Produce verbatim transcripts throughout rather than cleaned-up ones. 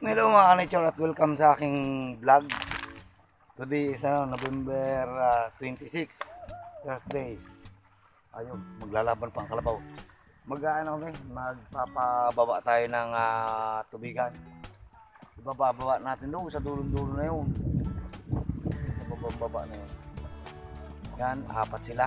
Hello mga kanitsyon at welcome sa aking vlog. Today is ano, November uh, twenty-six, Thursday. Ayun, maglalaban pa ang kalabaw. Mag ano kami, magpapababa tayo ng uh, tubigan. Ibababa natin doon sa dulong-dulo na yun. Sa babang-baba na yun. Yan, apat sila.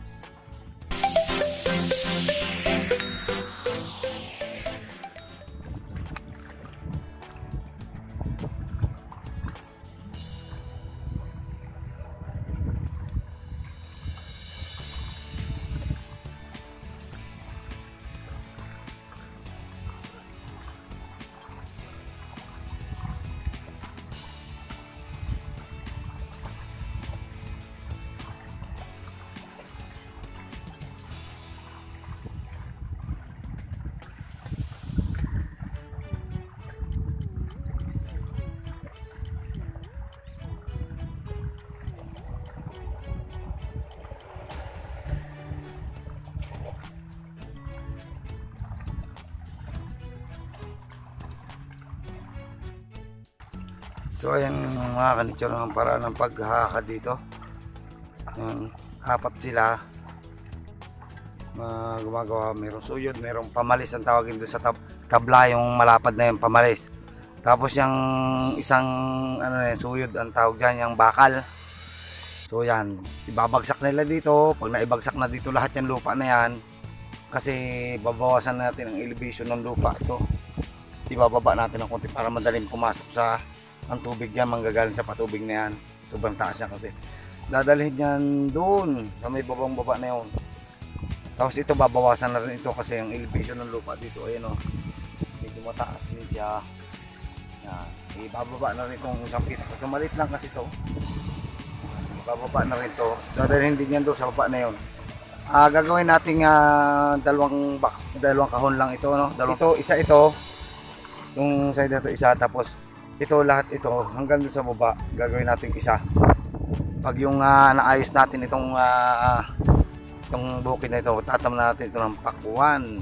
So ayan mga kanitsyon ang paraan ng paghahakad dito. Ayan, apat sila uh, gumagawa. Merong suyod, merong pamalis ang tawagin doon sa tab tabla, yung malapad na yung pamalis. Tapos yung isang ano na suyod ang tawag dyan, yung bakal. So yan, ibabagsak nila dito. Pag naibagsak na dito lahat yung lupa na yan, kasi babawasan natin ang elevation ng lupa ito. Ibababa natin ng konti para madaling pumasok sa ang tubig dyan, manggagaling sa patubig na yan. Sobrang taas niya kasi. Dadalhin yan doon sa may babang baba na yun. Tapos ito babawasan na rin ito kasi ang elevation ng lupa dito, ayun o, medyo mataas din siya. Yan. Ibababa na rin itong isang pita. Ito maliit lang kasi ito. Ibababa na rin ito. Dadalhin din yan doon sa baba na yun. Uh, gagawin natin uh, dalawang box, dalawang kahon lang ito, no? Dalawang, ito, isa ito. Yung side na ito, isa. Tapos ito lahat ito hanggang dun sa baba gagawin natin isa. Pag yung uh, naayos natin itong uh, itong bukid na ito, tatam natin ito ng pakuan.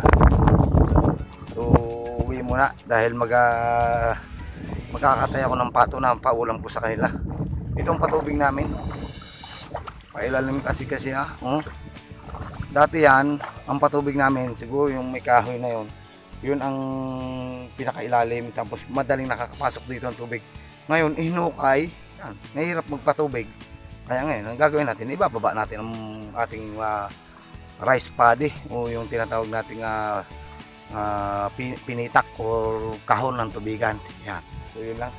So uwi muna dahil mag uh, magkakatay ako ng pato na paulam ko sa kanila. Itong patubig namin pailalim kasi kasi ha. Uh. Dati yan ang patubig namin, siguro yung may kahoy na yon, yun ang pinakailalim, tapos madaling nakakapasok dito ang tubig. Ngayon hinukay yan, nahirap magpatubig. Kaya ngayon ang gagawin natin, ibababa natin ang ating uh, rice paddy o yung tinatawag nating uh, uh, pinitak o kahon ng tubigan. Yan, so yun lang.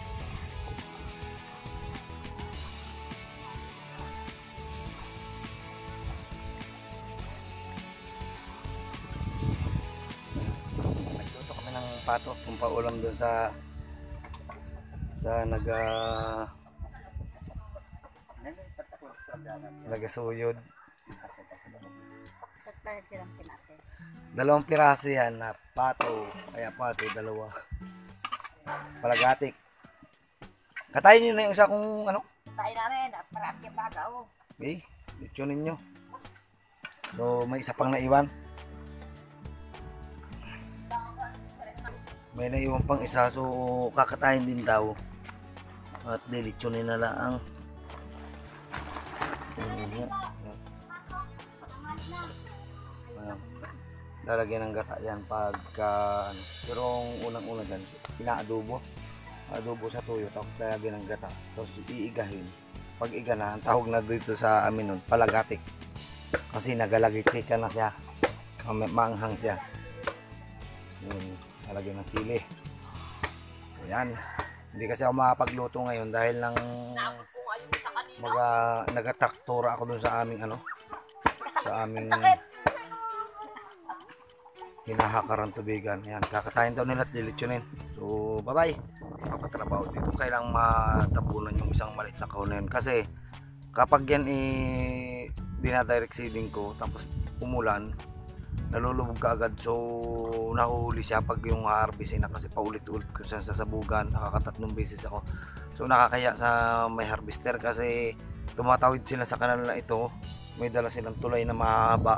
Pato kung paulam doon sa sa naga nagasuyod. Dalawang piraso yan na pato, kaya pato dalawa. Palagatik. Katayin nyo na yung isa kung ano. Katayin namin at marami yung bagaw. Okay, litunin nyo. So may isa pang naiwan. May naiwan pang isa, so kakatayin din daw at dilitsunin na lang. Lalagyan ng gata yan pagka ano. Pero unang-una dyan pinaadobo, adobo sa tuyo, tapos lalagyan ng gata, tapos iigahin. Pag iga na, ang tawag na dito sa amin nun palagatik, kasi nagalagiti ka na siya, maanghang siya. Yun, lalagyan ng sili. Ayan, hindi kasi ako makapagluto ngayon dahil lang mag uh, nagatraktura ako dun sa aming ano, sa aming hinahakaran tubigan. Ayan, kakatayin daw nila at dilitsunin. So bye bye. Papatrabaho dito, kailang matabunan yung isang maliit na kahon na yun, kasi kapag yan eh dinadirect seeding ko tapos umulan, nalulubog ka agad. So nahuhuli siya pag yung harvest na, kasi paulit-ulit ko siya sa sabugan, nakakatatlong beses ako. So nakakaya sa may harvester kasi tumatawid sila sa kanal na ito, may dala silang tulay na mahaba.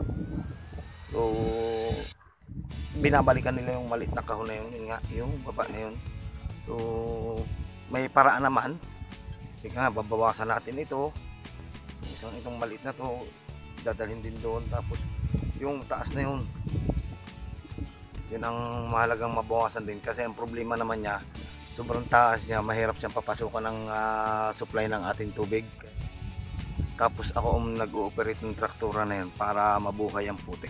So binabalikan nila yung maliit na kahon na yun, yun nga, yung baba na yun. So may paraan naman. Ika nga, babawasan natin ito. Isang itong maliit na to, dadalhin din doon. Tapos yung taas na yun, yun ang mahalagang mabawasan din. Kasi ang problema naman niya, sobrang taas niya, mahirap siyang papasukan ng uh, supply ng ating tubig. Tapos ako ang nag-ooperate ng traktura na yun para mabuhay ang putik.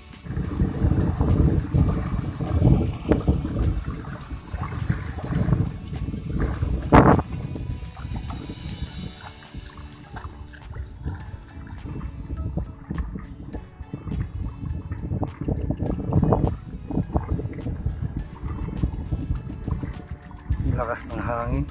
Lakas ng hangin.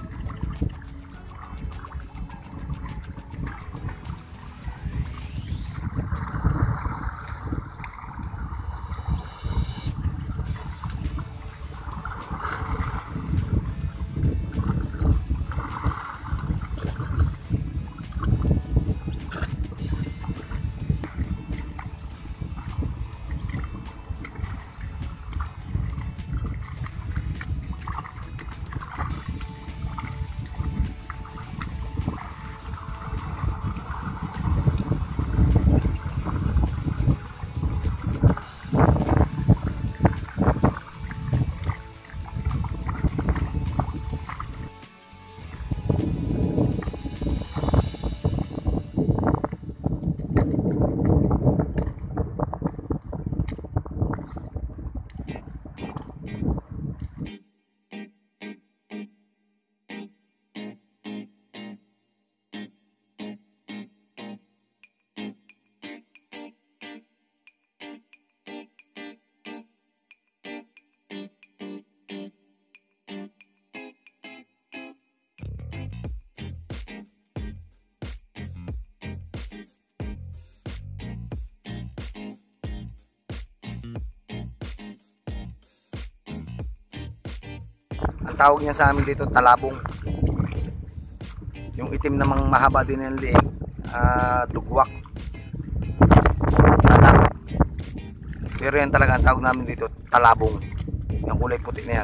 Ang tawag niya sa amin dito, talabong. Yung itim namang mahaba din ng liig, uh, dugwak. Tanak. Pero yan talaga ang tawag namin dito, talabong. Yung kulay puti na yan.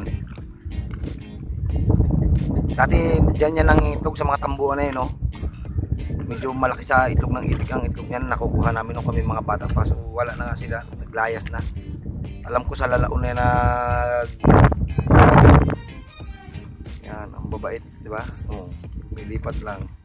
Dati dyan yan ang itlog sa mga tambuhan na yun, no? Medyo malaki sa itlog ng itik ang itlog niyan. Nakukuha namin nung kami mga bata pa. So wala na nga sila, naglayas na. Alam ko sa lalaon na nag... Yan, ang babait, di ba? Oh, may lipat lang.